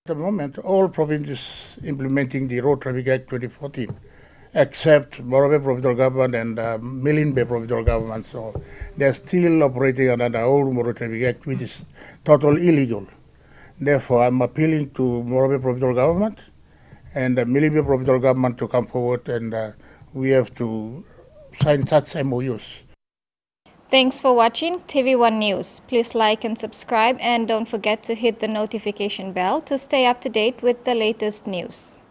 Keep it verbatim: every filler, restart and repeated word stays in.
At the moment, all provinces implementing the Road Traffic Act twenty fourteen, except Morobe Provincial Government and uh, Milne Bay Provincial Government. So they're still operating under the old Road Traffic Act, which is totally illegal. Therefore, I'm appealing to Morobe Provincial Government and the Milne Bay Provincial Government to come forward, and uh, we have to sign such M O Us. Thanks for watching T V one News. Please like and subscribe, and don't forget to hit the notification bell to stay up to date with the latest news.